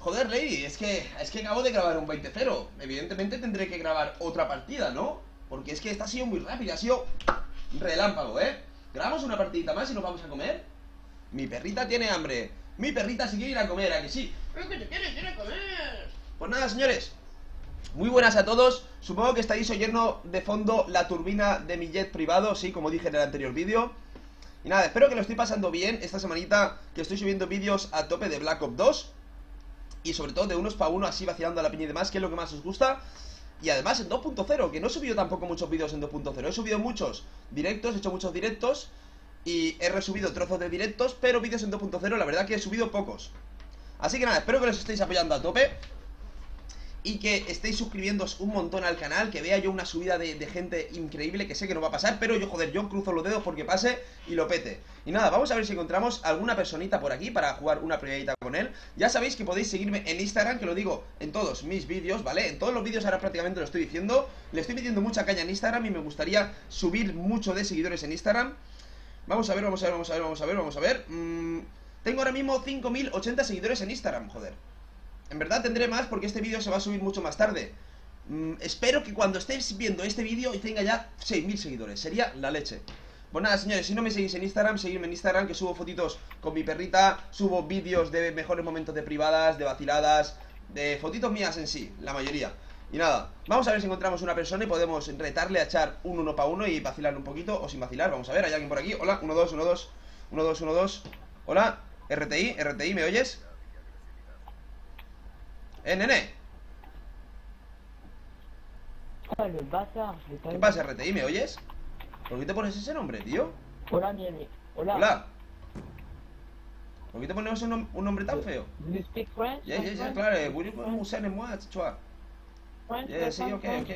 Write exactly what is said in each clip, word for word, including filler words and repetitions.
Joder, Lady, es que, es que acabo de grabar un veinte cero. Evidentemente tendré que grabar otra partida, ¿no? Porque es que esta ha sido muy rápida, ha sido relámpago, ¿eh? Grabamos una partidita más y nos vamos a comer. Mi perrita tiene hambre. Mi perrita sí quiere ir a comer, ¿a que sí? ¡Es que te quieres ir a comer! Pues nada, señores, muy buenas a todos. Supongo que estáis oyendo de fondo la turbina de mi jet privado, sí, como dije en el anterior vídeo. Y nada, espero que lo estoy pasando bien esta semanita, que estoy subiendo vídeos a tope de Black Ops dos. Y sobre todo de unos para uno, así vacilando a la piña y demás, que es lo que más os gusta. Y además en dos punto cero, que no he subido tampoco muchos vídeos en dos punto cero. He subido muchos directos, he hecho muchos directos y he resubido trozos de directos, pero vídeos en dos punto cero la verdad que he subido pocos. Así que nada, espero que los estéis apoyando a tope y que estéis suscribiéndoos un montón al canal, que vea yo una subida de, de gente increíble, que sé que no va a pasar, pero yo, joder, yo cruzo los dedos porque pase y lo pete. Y nada, vamos a ver si encontramos alguna personita por aquí para jugar una privadita con él. Ya sabéis que podéis seguirme en Instagram, que lo digo en todos mis vídeos, ¿vale? En todos los vídeos ahora prácticamente lo estoy diciendo. Le estoy metiendo mucha caña en Instagram y me gustaría subir mucho de seguidores en Instagram. Vamos a ver, vamos a ver, vamos a ver, vamos a ver, vamos a ver. Mm, tengo ahora mismo cinco mil ochenta seguidores en Instagram, joder. En verdad tendré más porque este vídeo se va a subir mucho más tarde. mm, Espero que cuando estéis viendo este vídeo tenga ya seis mil seguidores. Sería la leche. Pues nada, señores, si no me seguís en Instagram, seguidme en Instagram, que subo fotitos con mi perrita. Subo vídeos de mejores momentos de privadas, de vaciladas, de fotitos mías en sí, la mayoría. Y nada, vamos a ver si encontramos una persona y podemos retarle a echar un uno para uno y vacilar un poquito, o sin vacilar. Vamos a ver, ¿hay alguien por aquí? Hola, uno, dos, uno, dos, uno, dos, uno, dos. Hola, R T I, R T I, ¿me oyes? ¡Eh, nene! ¿Qué pasa? ¿Qué pasa, R T I? ¿Me oyes? ¿Por qué te pones ese nombre, tío? Hola, nene. Hola. Hola. ¿Por qué te pones un, nom un nombre tan feo? Do you speak French? Yeah, yeah, yeah, claro. Will you vous savez moi, tu vois? French? Yeah, sí, ok, ok.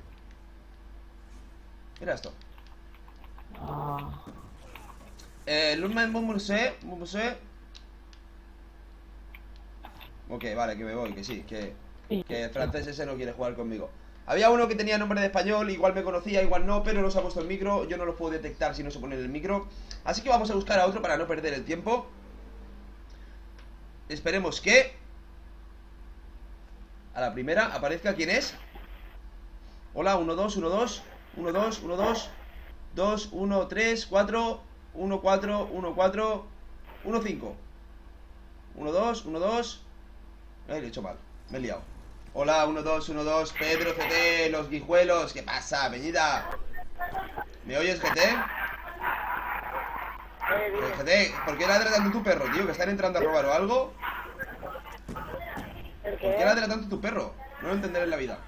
Mira esto. Ah. Eh, Lundman Mumuse, Mumuse. Ok, vale, que me voy, que sí, que, que el francés ese no quiere jugar conmigo. Había uno que tenía nombre de español, igual me conocía, igual no, pero no se ha puesto el micro. Yo no lo puedo detectar si no se pone el micro. Así que vamos a buscar a otro para no perder el tiempo. Esperemos que a la primera aparezca quién es. Hola, uno, dos, uno, dos, uno, dos, uno, dos, dos, uno, tres, cuatro, uno, cuatro, uno, cuatro, uno, cinco, uno, dos, uno, dos. Ay, lo he hecho mal, me he liado. Hola, uno, dos, uno, dos, Pedro, G T, los guijuelos. ¿Qué pasa, Peñita? ¿Me oyes, G T? Eh, G T, ¿por qué ladra tanto tu perro, tío? ¿Que están entrando a robar o algo? ¿Por qué ladra tanto tu perro? No lo entenderé en la vida.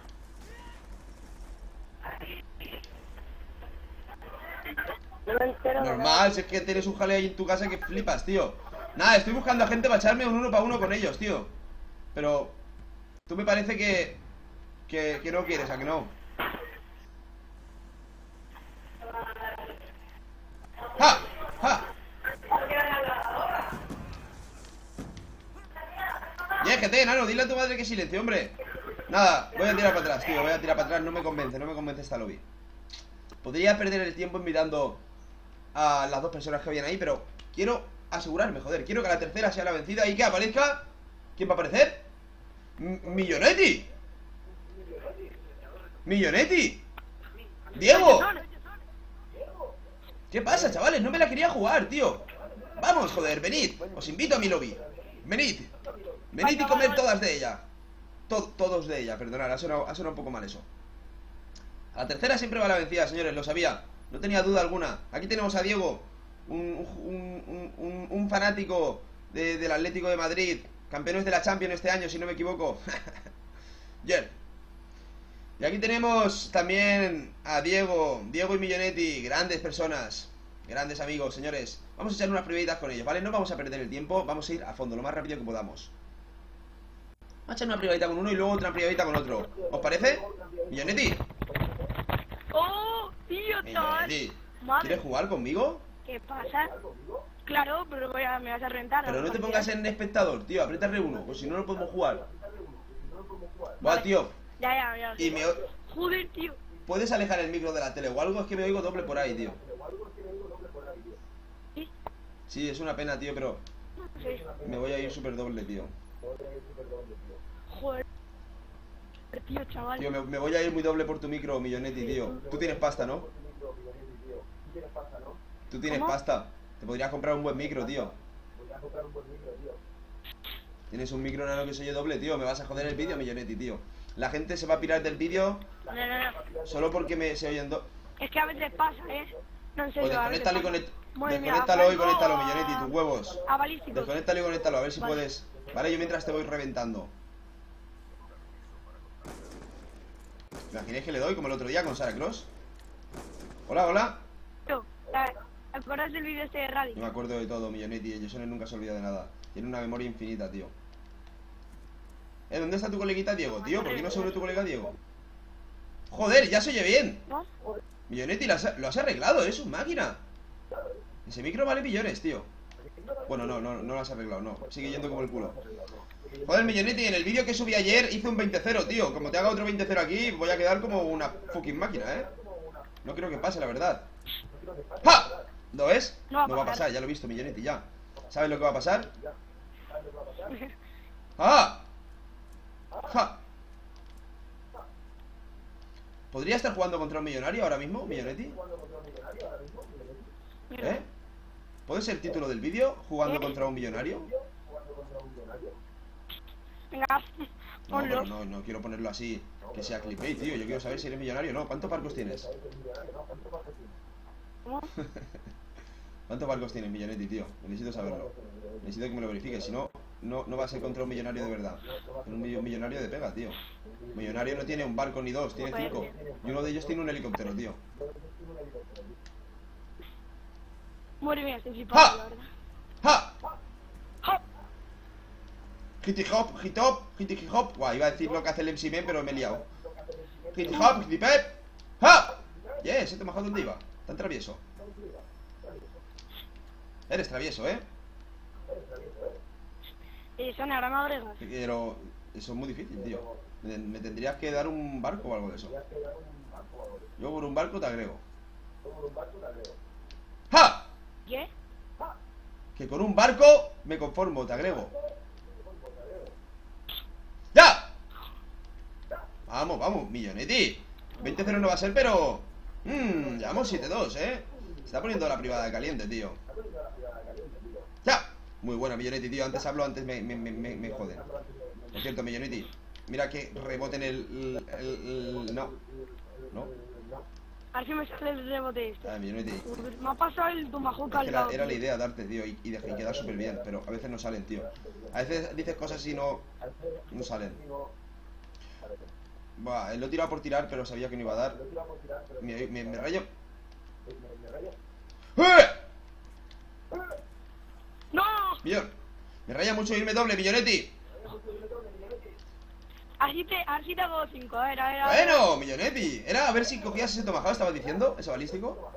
Normal, si es que tienes un jale ahí en tu casa que flipas, tío. Nada, estoy buscando a gente para echarme un uno para uno con ellos, tío. Pero tú me parece que, que que no quieres, ¿a que no? ¡Ja! ¡Ja! Yeah, G T, nano, dile a tu madre que silencio, hombre. Nada, voy a tirar para atrás, tío. Voy a tirar para atrás, no me convence, no me convence esta lobby. Podría perder el tiempo mirando a las dos personas que habían ahí, pero quiero asegurarme, joder. Quiero que la tercera sea la vencida y que aparezca. ¿Quién va a aparecer? M Millonetti. Millonetti. Diego. ¿Qué pasa, chavales? No me la quería jugar, tío. Vamos, joder, venid. Os invito a mi lobby. Venid. Venid y comed todas de ella. To Todos de ella, perdonad, ha sonado, ha sonado un poco mal eso. A la tercera siempre va la vencida, señores, lo sabía. No tenía duda alguna. Aquí tenemos a Diego, un, un, un, un, un fanático de, del Atlético de Madrid. Campeones de la Champions este año, si no me equivoco. Bien. Y aquí tenemos también a Diego, Diego y Millonetti, grandes personas, grandes amigos, señores. Vamos a echar unas privaditas con ellos, ¿vale? No vamos a perder el tiempo, vamos a ir a fondo, lo más rápido que podamos. Vamos a echar una privadita con uno y luego otra privadita con otro. ¿Os parece? Millonetti. ¡Oh, tío, Millonetti, ¿quieres jugar conmigo? ¿Qué pasa? Claro, pero voy a, me vas a rentar. Pero no te pongas en espectador, tío, aprieta R uno, o si no, no podemos jugar. Buah, tío. Ya, ya, ya. Y me... Joder, tío. ¿Puedes alejar el micro de la tele o algo? Es que me oigo doble por ahí, tío. ¿Sí? Sí, es una pena, tío, pero Sí. me voy a ir súper doble, tío. Joder, tío, chaval. Tío, me, me voy a ir muy doble por tu micro, Millonetti, tío. Tú tienes pasta, ¿no? Tú tienes ¿Cómo? pasta. Te podrías comprar un buen micro, tío. Tienes un micro nano que se oye doble, tío. Me vas a joder el vídeo, Millonetti, tío. La gente se va a pirar del vídeo No, no, no. solo porque me se oyen dos. Es que a veces pasa, ¿eh? No, en Pues serio, a veces desconéctalo y pasa. conect... Madre mía, desconéctalo y Franco, conéctalo, Millonetti, tus huevos. A balísticos. Desconéctalo y conéctalo, a ver si Vale. puedes. Vale, yo mientras te voy reventando. ¿Imagináis que le doy como el otro día con Sarah Cross? Hola, hola. Tío, ¿te acuerdas del vídeo este de Radic? No me acuerdo de todo, Millonetti. Jason nunca se olvida de nada. Tiene una memoria infinita, tío. ¿Eh? ¿Dónde está tu coleguita Diego, tío? ¿Por qué no se une tu colega Diego? Joder, ya se oye bien. ¿No? Millonetti, lo has, lo has arreglado, ¿eh? Es un máquina. Ese micro vale millones, tío. Bueno, no, no, no lo has arreglado, no. Sigue yendo como el culo. Joder, Millonetti, en el vídeo que subí ayer hice un veinte cero, tío. Como te haga otro veinte cero aquí, voy a quedar como una fucking máquina, ¿eh? No creo que pase, la verdad. ¡Ja! ¿Lo ves? No va a No va a pasar. pasar, ya lo he visto, Millonetti, ya. ¿Sabes lo que va a pasar? ¡Ah! ¡Ja! ¿Podría estar jugando contra un millonario ahora mismo, Millonetti? Mira. ¿Eh? ¿Puede ser el título del vídeo? ¿Jugando ¿Eh? contra un millonario? Venga, No, ponlo. pero no, no quiero ponerlo así, que sea clickbait, tío. Yo quiero saber si eres millonario o no. ¿Cuántos barcos tienes? ¿Cómo? ¿Cuántos barcos tienes, Millonetti, tío? Necesito saberlo. Necesito que me lo verifiques. Si no, no, no va a ser contra un millonario de verdad. Un mi- millonario de pega, tío. Millonario no tiene un barco ni dos, tiene cinco. Y uno de ellos tiene un helicóptero, tío. Madre mía, estoy ¡Ja! flipando, la verdad. ¡Ja! ¡Ja! Hitty hop, hit hop, hitty hip hop. Guau, iba a decir lo que hace el M C Ben, pero me he liado. Hitty hop, hitty pep. ¡Ja! Yes, se te bajado dónde iba. Tan travieso. Eres travieso, ¿eh? Eh, son ahora me agregas. Pero eso es muy difícil, tío. Me, me tendrías que dar un barco o algo de eso. Yo por un barco te agrego. ¡Ja! ¿Qué? Que con un barco me conformo, te agrego. ¡Ya! Vamos, vamos, Millonetti. veinte cero no va a ser, pero... Mmm, llevamos siete dos, ¿eh? Se está poniendo la privada caliente, tío. ¡Ya! Muy buena, Millonetti, tío. Antes hablo, antes me, me, me, me me joden. Por cierto, Millonetti, mira que rebote en el... el, el- el- no. No. A ver si me sale el rebote este. Ah, Millonetti. Me ha pasado el tomahawk Es al que era, lado. era la idea darte, tío, y, y, de- y quedar súper bien, pero a veces no salen, tío. A veces dices cosas y no, no salen. Buah, lo he tirado por tirar, pero sabía que no iba a dar. Me, me, me rayo. ¡Eh! ¡No! Millón, me raya mucho irme doble, Millonetti. Así te, así te hago cinco, a ver, a ver, a ver. Bueno, Millonetti. Era a ver si cogías ese tomahawk, estabas diciendo, ese balístico.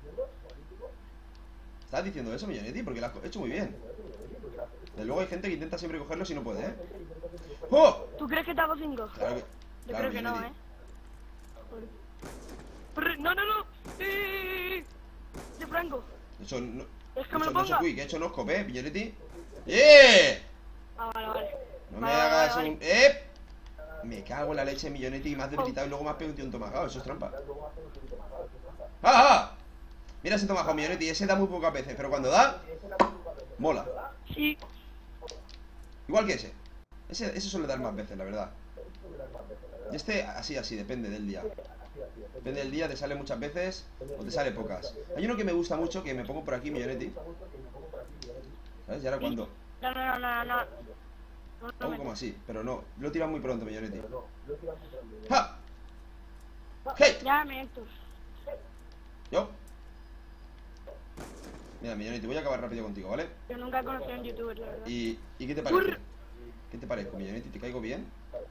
¿Estabas diciendo eso, Millonetti? Porque lo has hecho muy bien. De luego hay gente que intenta siempre cogerlo si no puede, ¿eh? ¡Oh! ¿Tú crees que te hago cinco? Claro que, Yo claro, creo que no, Millonetti. ¿eh? Prr, No, no, no. Eh, De Franco. Eso no... Es que He me hecho lo no ponga. quick, he hecho no scope, ¿eh, Millonetti? ¡Eh! Ah, vale, vale. No me Vale, vale, hagas vale, un... ¡Eh! Me cago en la leche, Millonetti, y me has debilitado y luego me has pegado un tomahawk. Eso es trampa. ¡Ah, ah! Mira ese tomahawk, Millonetti, ese da muy pocas veces, pero cuando da... Mola. Sí. Igual que ese. Ese, ese suele dar más veces, la verdad. Y este, así, así, depende del día. Depende del día, te sale muchas veces o te sale pocas. Hay uno que me gusta mucho, que me pongo por aquí, Millonetti. ¿Sabes? Y ahora cuando... No, no, no, no, no. No, no Hago me- como así, pero no. Lo he tirado muy pronto, Millonetti. ¡Ja! ¡Hey! Ya me Héctor. Yo. Mira, Millonetti, voy a acabar rápido contigo, ¿vale? Yo nunca he conocido a un youtuber, la verdad. ¿Y, ¿y qué te parece? ¿Qué te parece, Millonetti? ¿Te caigo bien?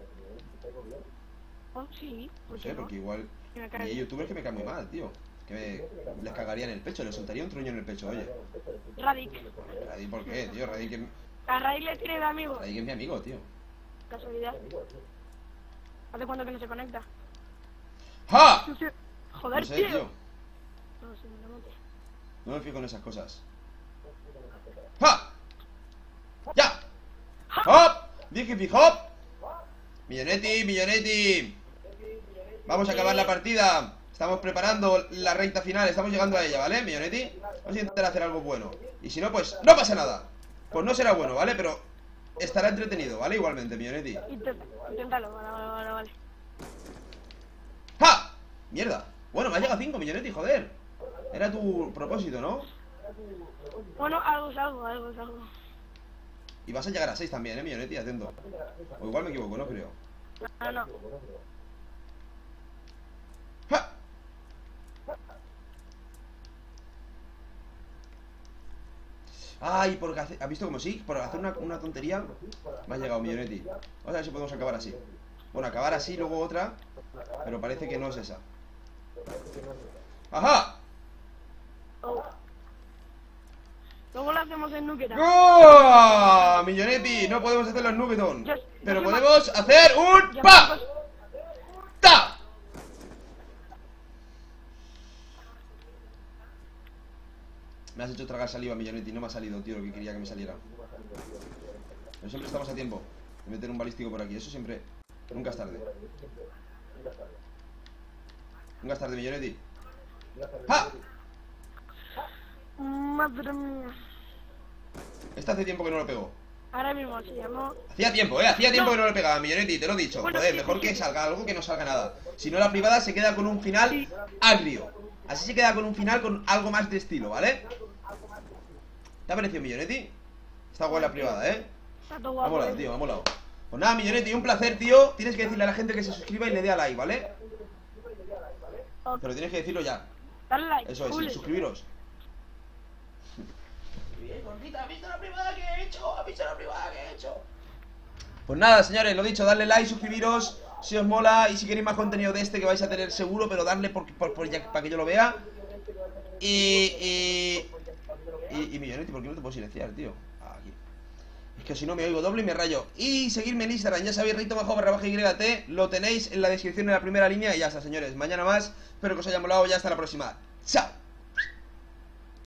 Oh, sí, No ¿por sé, qué no? porque igual... Que me Y cae hay bien. youtubers que me caen muy mal, tío. Que me... les cagaría en el pecho, les soltaría un truño en el pecho, oye. Radic. Radí, ¿por qué, tío? Radí que, A Radic le tiene de amigo. Radí que es mi amigo, tío. Casualidad. ¿Hace cuánto que no se conecta? ¡Ja! No sé. Joder, No sé, tío. tío. No sé, me lo monte. No me fijo en esas cosas. ¡Ja! ¡Ya! ¡Hop! Dije fijo. Millonetti, Millonetti. Vamos a acabar la partida. Estamos preparando la recta final. Estamos llegando a ella, ¿vale, Millonetti? Vamos a intentar hacer algo bueno. Y si no, pues no pasa nada. Pues no será bueno, ¿vale? Pero estará entretenido, ¿vale? Igualmente, Millonetti. Intenta, inténtalo, vale, vale, vale, vale. ¡Ja! Mierda. Bueno, me has llegado a cinco, Millonetti, joder. Era tu propósito, ¿no? Bueno, algo es algo, algo es algo. Y vas a llegar a seis también, ¿eh, Millonetti? Atento. O igual me equivoco, no creo. No, no. ¡Ja! Ay, porque hace... ¿has visto como sí? Por hacer una, una tontería me ha llegado, Millonetti. Vamos a ver si podemos acabar así. Bueno, acabar así, luego otra. Pero parece que no es esa. ¡Ajá! Oh. Luego lo hacemos en Nuketan. ¡Oh! Millonetti, no podemos hacer los Nuketon. Yo- Pero yo- podemos hacer un Ya ¡pa! me- ¡Ta! Me has hecho tragar saliva, Millonetti. No me ha salido, tío, lo que quería que me saliera. Pero siempre estamos a tiempo de meter un balístico por aquí. Eso siempre... Nunca es tarde. Nunca es tarde, Millonetti. ¡Ja! Madre mía. Este hace tiempo que no lo pego. Ahora mismo se llamó. Hacía tiempo, eh, hacía tiempo No. que no lo pegaba, Millonetti, te lo he dicho. Bueno, Joder, sí, mejor sí, que sí. salga algo que no salga nada. Si no, la privada se queda con un final Sí. agrio. Así se queda con un final con algo más de estilo, ¿vale? ¿Te ha parecido, Millonetti? Está guay la privada, ¿eh? Está todo Me ha guapo. molado, tío, me ha molado. Pues nada, Millonetti, un placer, tío. Tienes que decirle a la gente que se suscriba y le dé a like, ¿vale? Ok. Pero tienes que decirlo ya. Dale like. Eso es, Ule. sí, suscribiros. Bien, gordita, ¿has visto la privada que he hecho? ¿Has visto la privada que he hecho? Pues nada, señores, lo dicho, darle like, suscribiros si os mola y si queréis más contenido de este que vais a tener seguro, pero darle por, por, por ya- para que yo lo vea. Y, y, y, y Millonetti, ¿por qué no te puedo silenciar, tío? Aquí. Es que si no me oigo doble y me rayo. Y seguirme en Instagram, ya sabéis, Reito Majo barra baja Y T, lo tenéis en la descripción en la primera línea y ya está, señores. Mañana más, espero que os haya molado, ya hasta la próxima. ¡Chao!